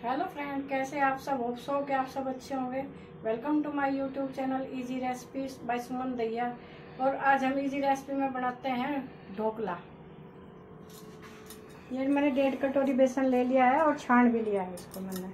Hello friend, कैसे आप सब? होप सो कि आप सब अच्छे होंगे। Welcome to my YouTube channel easy recipes by Suman Daiya. और आज हम इजी रेसिपी में बनाते हैं ढोकला। ये मैंने 1.5 कटोरी बेसन ले लिया है और छान भी लिया है इसको मैंने।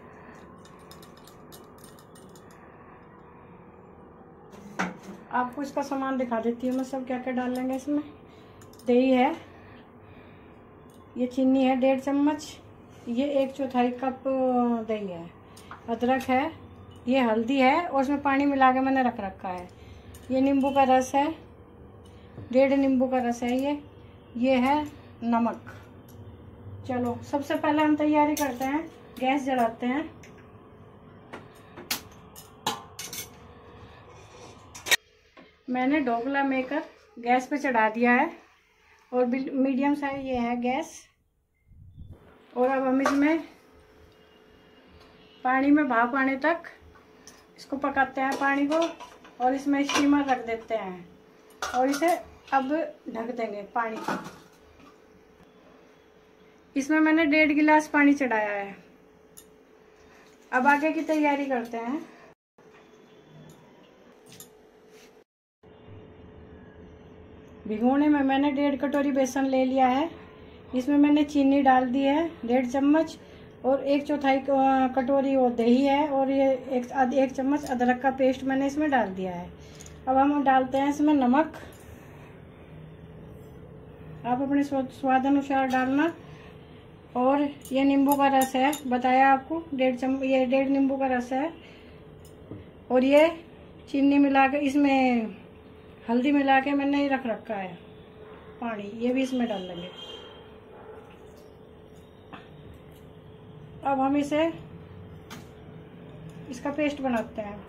आपको इसका सामान दिखा देती हूँ मैं, सब क्या क्या डाल लेंगे इसमें। दही है, ये चीनी है 1.5 चम्मच, ये 1/4 कप दही है, अदरक है, ये हल्दी है और उसमें पानी मिला के मैंने रख रखा है। ये नींबू का रस है, 1.5 नींबू का रस है ये है नमक। चलो सबसे पहले हम तैयारी करते हैं, गैस जलाते हैं। मैंने ढोकला मेकर गैस पे चढ़ा दिया है और मीडियम साइज ये है गैस। और अब हम इसमें पानी में भाप आने तक इसको पकाते हैं पानी को, और इसमें स्टीमर रख देते हैं और इसे अब ढक देंगे पानी को। इसमें मैंने 1.5 गिलास पानी चढ़ाया है। अब आगे की तैयारी करते हैं। भिगोने में मैंने 1.5 कटोरी बेसन ले लिया है। इसमें मैंने चीनी डाल दी है 1.5 चम्मच, और 1/4 कटोरी वो दही है, और ये 1 चम्मच अदरक का पेस्ट मैंने इसमें डाल दिया है। अब हम डालते हैं इसमें नमक। आप अपने स्वाद अनुसार डालना। और ये नींबू का रस है, बताया आपको 1.5 चम्मच, ये 1.5 नींबू का रस है। और ये चीनी मिला के, इसमें हल्दी मिला के मैंने रख रखा है पानी, ये भी इसमें डाल लेंगे। अब हम इसका पेस्ट बनाते हैं।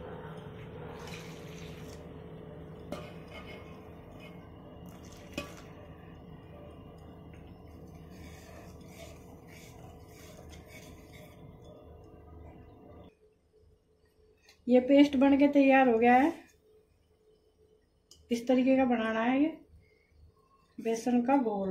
ये पेस्ट बन के तैयार हो गया है। इस तरीके का बनाना है ये बेसन का घोल।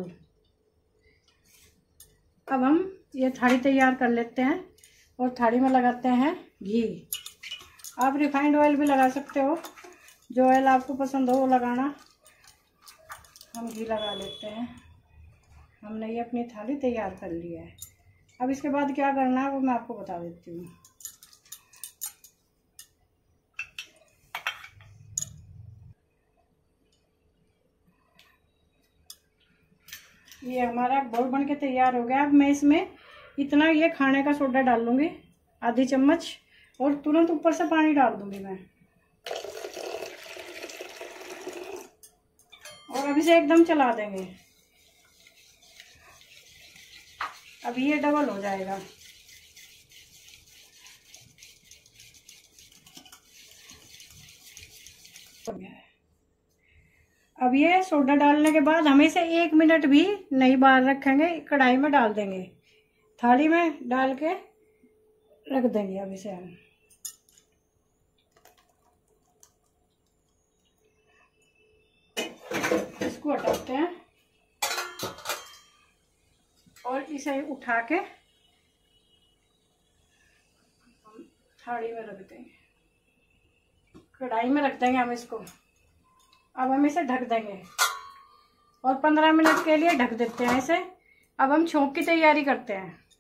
अब हम ये थाली तैयार कर लेते हैं और थाली में लगाते हैं घी। आप रिफाइंड ऑयल भी लगा सकते हो, जो ऑयल आपको पसंद हो वो लगाना। हम घी लगा लेते हैं। हमने ये अपनी थाली तैयार कर लिया है। अब इसके बाद क्या करना है वो मैं आपको बता देती हूँ। ये हमारा घोल बन के तैयार हो गया। अब मैं इसमें इतना ये खाने का सोडा डाल लूँगी, आधी चम्मच, और तुरंत ऊपर से पानी डाल दूँगी मैं। और अब इसे एकदम चला देंगे। अब ये डबल हो जाएगा। अब ये सोडा डालने के बाद हमें इसे 1 मिनट भी नहीं बाहर रखेंगे, कढ़ाई में डाल देंगे, थाली में डाल के रख देंगे। अब इसे हम इसको हटाते हैं और इसे उठा के थाली में रख देंगे, कढ़ाई में रख देंगे हम इसको। अब हम इसे ढक देंगे और 15 मिनट के लिए ढक देते हैं इसे। अब हम छोंक की तैयारी करते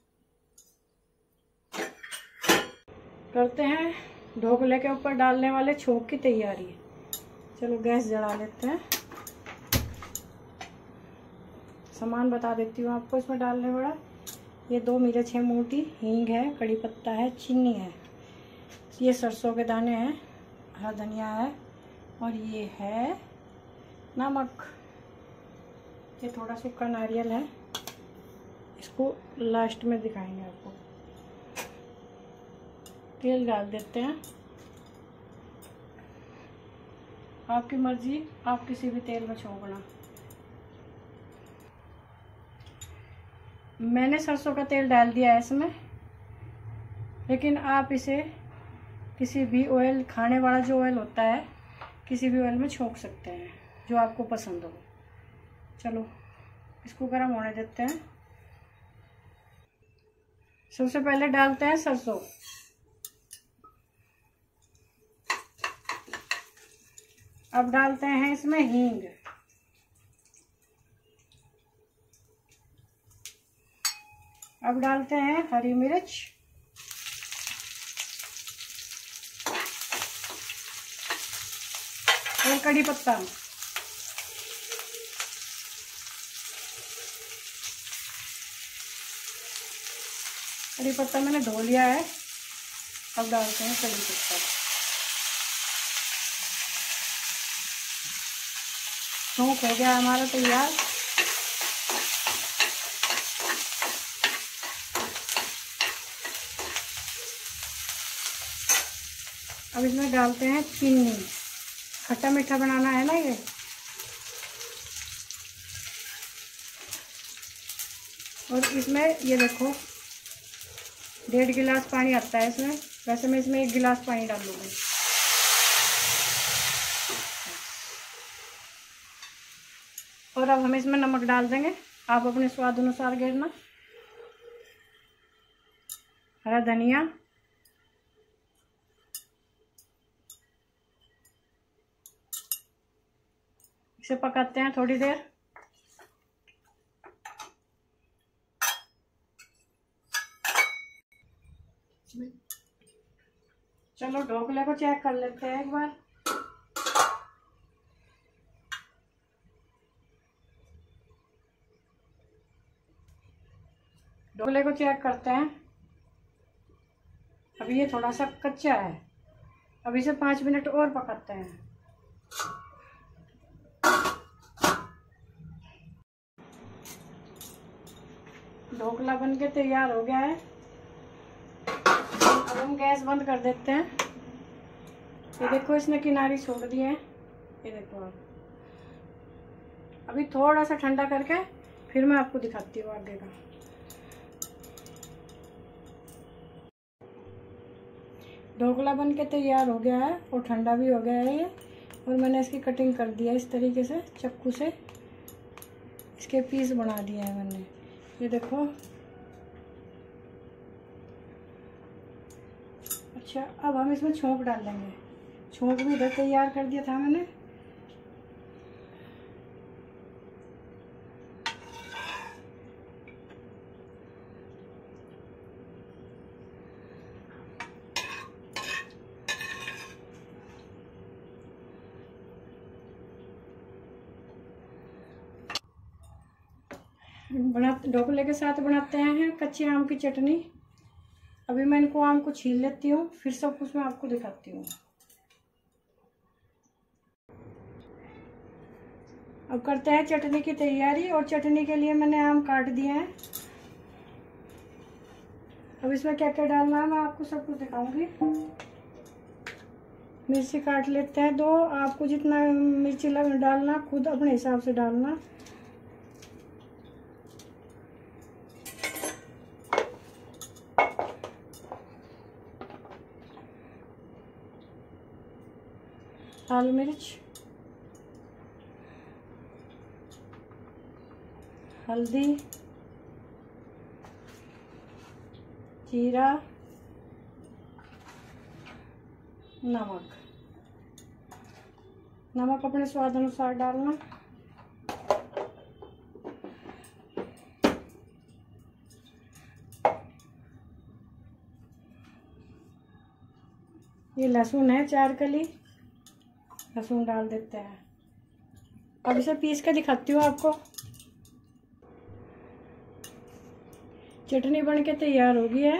हैं ढोकले के ऊपर डालने वाले छोंक की तैयारी। चलो गैस जला लेते हैं। सामान बता देती हूँ आपको इसमें डालने वाला। ये 2 मिर्च है मोटी, हींग है, कड़ी पत्ता है, चीनी है, ये सरसों के दाने हैं, हरा धनिया है, और ये है नमक। ये थोड़ा सूखा नारियल है, इसको लास्ट में दिखाएंगे आपको। तेल डाल देते हैं, आपकी मर्जी, आप किसी भी तेल में छोंकना। मैंने सरसों का तेल डाल दिया है इसमें, लेकिन आप इसे किसी भी ऑयल, खाने वाला जो ऑयल होता है, किसी भी ऑयल में छोंक सकते हैं जो आपको पसंद हो। चलो इसको गर्म होने देते हैं। सबसे पहले डालते हैं सरसों। अब डालते हैं इसमें हींग। अब डालते हैं हरी मिर्च और कड़ी पत्ता। कड़ी पत्ता मैंने धो लिया है। अब डालते हैं कड़ी पत्ता। छौंक हो गया हमारा तैयार। अब इसमें डालते हैं चीनी। खट्टा मीठा बनाना है ना ये। और इसमें ये देखो 1.5 गिलास पानी आता है इसमें। वैसे मैं इसमें 1 गिलास पानी डाल लूँगी। और अब हम इसमें नमक डाल देंगे, आप अपने स्वाद अनुसार गिरना। हरा धनिया, इसे पकाते हैं थोड़ी देर। चलो ढोकले को चेक कर लेते हैं एक बार। ढोकले को चेक करते हैं। अभी ये थोड़ा सा कच्चा है। अब इसे 5 मिनट और पकाते हैं। ढोकला बनके तैयार हो गया है। अब हम गैस बंद कर देते हैं। ये देखो इसने किनारी छोड़ दी है। ये देखो अब अभी थोड़ा सा ठंडा करके फिर मैं आपको दिखाती हूँ आगे का। ढोकला बनके तैयार हो गया है और ठंडा भी हो गया है ये। और मैंने इसकी कटिंग कर दिया इस तरीके से, चाकू से इसके पीस बना दिए हैं मैंने। ये देखो। अच्छा, अब हम इसमें छोंक डालेंगे। छोंक भी इधर तैयार कर दिया था मैंने। ढोकले के साथ बनाते हैं कच्चे आम की चटनी। अभी मैं इनको आम को छील लेती हूँ, फिर सब कुछ मैं आपको दिखाती हूँ। अब करते हैं चटनी की तैयारी। और चटनी के लिए मैंने आम काट दिए हैं। अब इसमें क्या क्या डालना है मैं आपको सब कुछ दिखाऊंगी। मिर्ची काट लेते हैं 2। आपको जितना मिर्ची डालना खुद अपने हिसाब से डालना। लाल मिर्च, हल्दी, जीरा, नमक। नमक अपने स्वाद अनुसार डालना। ये लहसुन है 4 कली, लहसुन डाल देते हैं। अब इसे पीस के दिखाती हूँ आपको। चटनी बनके तैयार हो गई है।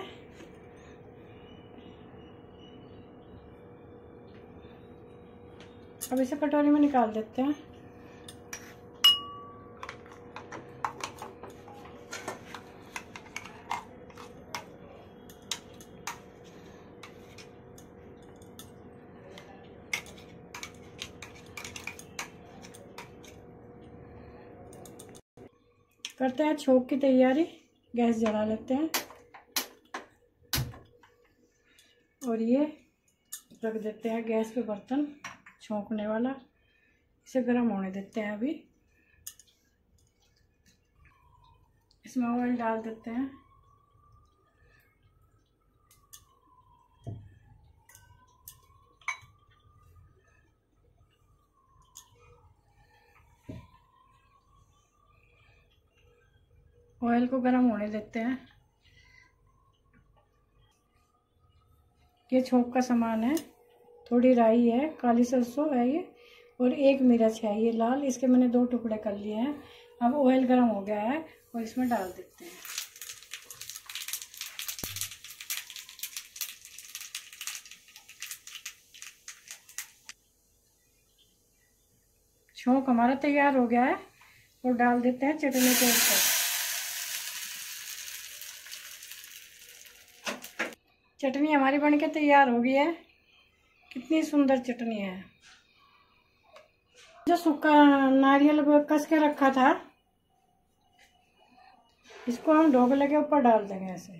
अब इसे कटोरी में निकाल देते हैं। करते हैं छोंक की तैयारी। गैस जला लेते हैं और ये रख देते हैं गैस पे बर्तन छोंकने वाला। इसे गर्म होने देते हैं। अभी इसमें ऑयल डाल देते हैं। ऑयल को गर्म होने देते हैं। ये छोंक का सामान है, थोड़ी राई है, काली सरसों है ये, और एक मिर्च है ये लाल, इसके मैंने 2 टुकड़े कर लिए हैं। अब ऑयल गर्म हो गया है और इसमें डाल देते हैं। छोंक हमारा तैयार हो गया है और डाल देते हैं चटनी के ऊपर। चटनी हमारी बनके तैयार हो गई है। कितनी सुंदर चटनी है। जो सूखा नारियल कस के रखा था, इसको हम ढोकले के ऊपर डाल देंगे ऐसे।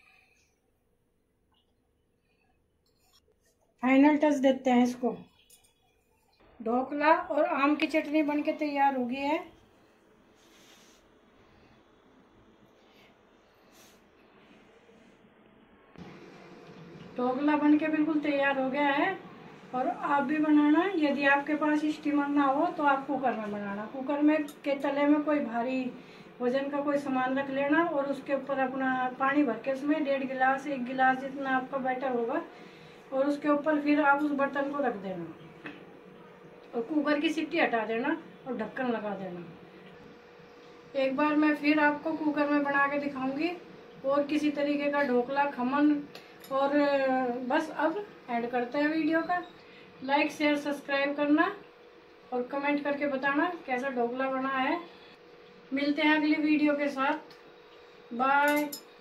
फाइनल टच देते हैं इसको। ढोकला और आम की चटनी बनके तैयार हो गई है। ढोकला बनके बिल्कुल तैयार हो गया है। और आप भी बनाना, यदि आपके पास स्टीमर ना हो तो आप कुकर में बनाना। कुकर में के तले में कोई भारी वजन का कोई सामान रख लेना और उसके ऊपर अपना पानी भर के उसमें 1.5 गिलास 1 गिलास जितना आपका बैटर होगा, और उसके ऊपर फिर आप उस बर्तन को रख देना और कुकर की सीटी हटा देना और ढक्कन लगा देना। एक बार मैं फिर आपको कुकर में बना के दिखाऊंगी और किसी तरीके का ढोकला, खमन। और बस अब ऐड करते हैं वीडियो का। लाइक शेयर सब्सक्राइब करना और कमेंट करके बताना कैसा ढोकला बना है। मिलते हैं अगली वीडियो के साथ। बाय।